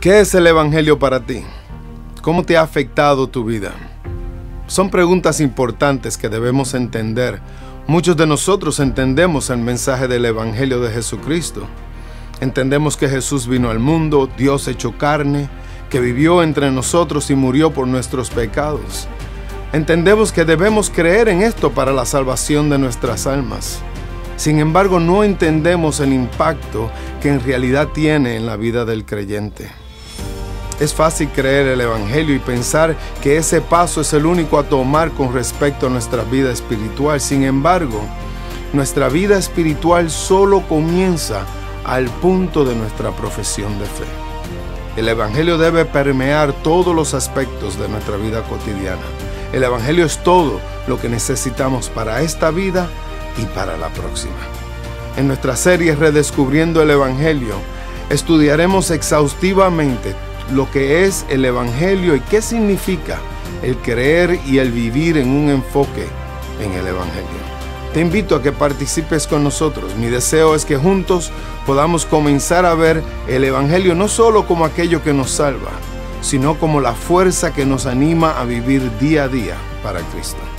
¿Qué es el Evangelio para ti? ¿Cómo te ha afectado tu vida? Son preguntas importantes que debemos entender. Muchos de nosotros entendemos el mensaje del Evangelio de Jesucristo. Entendemos que Jesús vino al mundo, Dios hecho carne, que vivió entre nosotros y murió por nuestros pecados. Entendemos que debemos creer en esto para la salvación de nuestras almas. Sin embargo, no entendemos el impacto que en realidad tiene en la vida del creyente. Es fácil creer el Evangelio y pensar que ese paso es el único a tomar con respecto a nuestra vida espiritual. Sin embargo, nuestra vida espiritual solo comienza al punto de nuestra profesión de fe. El Evangelio debe permear todos los aspectos de nuestra vida cotidiana. El Evangelio es todo lo que necesitamos para esta vida y para la próxima. En nuestra serie Redescubriendo el Evangelio, estudiaremos exhaustivamente lo que es el Evangelio y qué significa el creer y el vivir en un enfoque en el Evangelio. Te invito a que participes con nosotros. Mi deseo es que juntos podamos comenzar a ver el Evangelio no solo como aquello que nos salva, sino como la fuerza que nos anima a vivir día a día para Cristo.